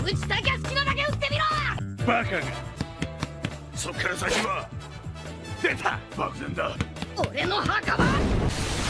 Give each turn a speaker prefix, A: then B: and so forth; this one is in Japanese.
A: 撃ちたきゃ好きなだけ撃ってみろ。
B: バカが。そっから先は出た爆弾だ。
A: 俺の墓場。